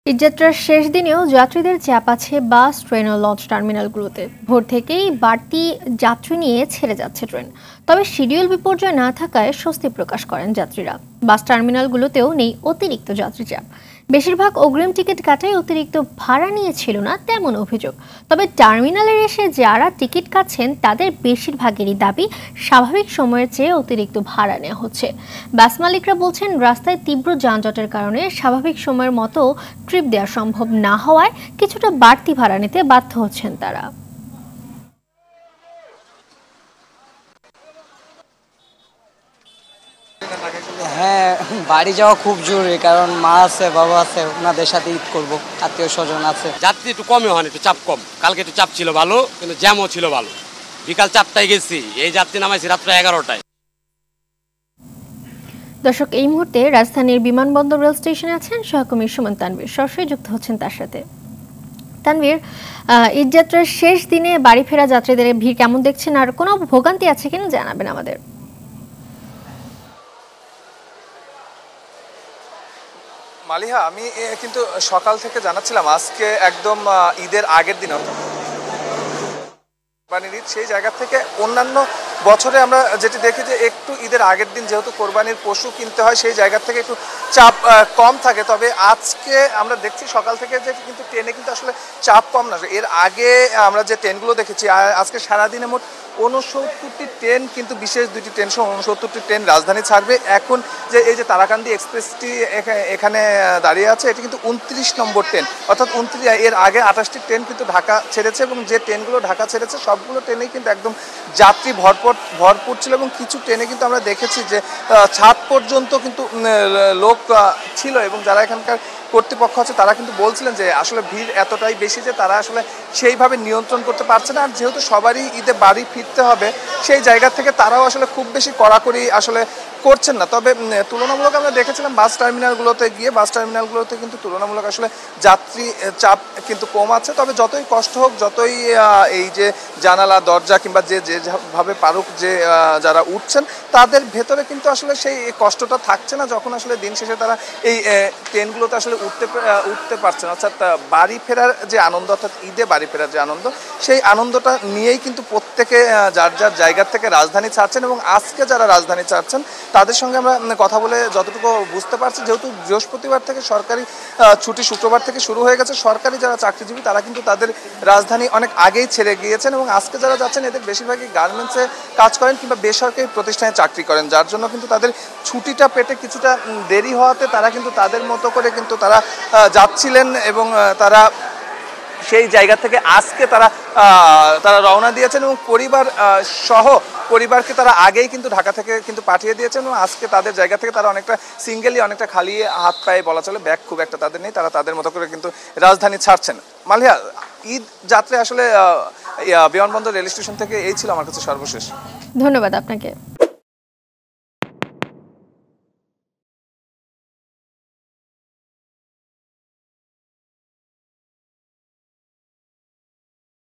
ঈদযাত্রার শেষ দিনেও যাত্রীদের চাপ আছে বাস, ট্রেন ও লঞ্চ টার্মিনালগুলোতে। ভোর থেকেই বাড়তি যাত্রী নিয়ে ছেড়ে যাচ্ছে ট্রেন। তবে শিডিউল বিপর্যয় না থাকায় স্বস্তি প্রকাশ করেন যাত্রীরা। বাস টার্মিনালগুলোতেও নেই অতিরিক্ত যাত্রী চাপ। বেশিরভাগ অগ্রিম টিকিট কাটায় অতিরিক্ত ভাড়া নিয়েছিল না তেমন অভিযোগ। তবে টার্মিনালে এসে যারা টিকিট কাটছেন তাদের বেশিরভাগেরই দাবি স্বাভাবিক সময়ের চেয়ে অতিরিক্ত ভাড়া নেওয়া হচ্ছে। বাস মালিকরা বলছেন রাস্তায় তীব্র যানজটের কারণে স্বাভাবিক সময়ের মতো ট্রিপ দেওয়া সম্ভব না হওয়ায় কিছুটা বাড়তি ভাড়া নিতে বাধ্য হচ্ছেন তারা। হ্যাঁ, বাড়ি যাওয়া খুব জরুরি, কারণ মা আছে, বাবা আছে, ওনাদের সাথে ঈদ করবো, আত্মীয় স্বজন আছে। যাত্রী একটু কমই হয়নি, একটু চাপ কম। কালকে একটু চাপ ছিল ভালো, কিন্তু জ্যামও ছিল ভালো। বিকাল 4টায় গেছি, এই যাত্রী নামাইছি রাত্র 11টায়। দর্শক, এই মুহূর্তে রাজধানীর বিমানবন্দর রেল স্টেশনে আছেন সহকর্মী সুমন তানভীর, সরাসরি যুক্ত হচ্ছেন তার সাথে। তানভীর, ঈদযাত্রার শেষ দিনে বাড়ি ফেরা যাত্রীদের ভিড় কেমন দেখছেন, আর কোনো ভোগান্তি আছে কিনা জানাবেন আমাদের। মালিহা, আমি কিন্তু সকাল থেকে জানাচ্ছিলাম আজকে একদম ঈদের আগের দিন, কোরবানির ঈদ, সেই জায়গা থেকে অন্যান্য বছরে আমরা যেটি দেখি যে একটু ঈদের আগের দিন যেহেতু কোরবানির পশু কিনতে হয়, সেই জায়গা থেকে একটু চাপ কম থাকে। তবে আজকে আমরা দেখছি সকাল থেকে যে কিন্তু ট্রেনে কিন্তু আসলে চাপ কম না। এর আগে আমরা যে ট্রেনগুলো দেখেছি, আজকে সারাদিনে মোট 69টি ট্রেন, কিন্তু বিশেষ 2টি ট্রেন সহ 69টি ট্রেন রাজধানী ছাড়বে। এখন যে এই যে তারাকান্দি এক্সপ্রেসটি এখানে দাঁড়িয়ে আছে, এটি কিন্তু 29 নম্বর ট্রেন, অর্থাৎ 29। এর আগে 28টি ট্রেন কিন্তু ঢাকা ছেড়েছে, এবং যে ট্রেনগুলো ঢাকা ছেড়েছে সবগুলো ট্রেনেই কিন্তু একদম যাত্রী ভরপুর ছিল, এবং কিছু ট্রেনে কিন্তু আমরা দেখেছি যে ছাদ পর্যন্ত কিন্তু লোক ছিল, এবং যারা এখানকার কর্তৃপক্ষ আছে তারা কিন্তু বলছিলেন যে আসলে ভিড় এতটাই বেশি যে তারা আসলে সেইভাবে নিয়ন্ত্রণ করতে পারছে না। আর যেহেতু সবারই ঈদে বাড়ি ফিরতে হবে, সেই জায়গা থেকে তারাও আসলে খুব বেশি কড়াকড়ি আসলে করছেন না। তবে তুলনামূলক আমরা দেখেছিলাম বাস টার্মিনালগুলোতে কিন্তু তুলনামূলক আসলে যাত্রী চাপ কিন্তু কম আছে। তবে যতই কষ্ট হোক, যতই এই যে জানালা দরজা কিংবা যেভাবে পারুক যে যারা উঠছেন, তাদের ভেতরে কিন্তু আসলে সেই কষ্টটা থাকছে না যখন আসলে দিন শেষে তারা এই ট্রেনগুলোতে আসলে উঠতে পারছে না। অর্থাৎ বাড়ি ফেরার যে আনন্দ, অর্থাৎ ঈদে বাড়ি ফেরার যে আনন্দ, সেই আনন্দটা নিয়েই কিন্তু প্রত্যেকে যার যার জায়গার থেকে রাজধানী ছাড়ছেন। এবং আজকে যারা রাজধানী ছাড়ছেন তাদের সঙ্গে আমরা কথা বলে যতটুকু বুঝতে পারছি, যেহেতু বৃহস্পতিবার থেকে সরকারি ছুটি, শুক্রবার থেকে শুরু হয়ে গেছে, সরকারি যারা চাকরিজীবী তারা কিন্তু তাদের রাজধানী অনেক আগেই ছেড়ে গিয়েছেন। এবং আজকে যারা যাচ্ছেন এদের বেশিরভাগই গার্মেন্টসে কাজ করেন কিংবা বেসরকারি প্রতিষ্ঠানে চাকরি করেন, যার জন্য কিন্তু তাদের ছুটিটা পেতে কিছুটা দেরি হওয়াতে তারা কিন্তু তাদের মতো করে কিন্তু তারা যাচ্ছিলেন, এবং তারা সেই জায়গা থেকে আজকে তারা রওনা দিয়েছেন, এবং পরিবারকে তারা আগেই কিন্তু ঢাকা থেকে কিন্তু পাঠিয়ে দিয়েছেন। এবং আজকে তাদের জায়গা থেকে তারা অনেকটা অনেকটা খালি হাত পায়ে বলা চলে, ব্যাগ খুব একটা তাদের নেই, তারা তাদের মতো করে কিন্তু রাজধানী ছাড়ছেন। মালিয়া, ঈদ যাত্রা আসলে বিমানবন্দর রেল স্টেশন থেকে এই ছিল আমার কাছে সর্বশেষ। ধন্যবাদ আপনাকে।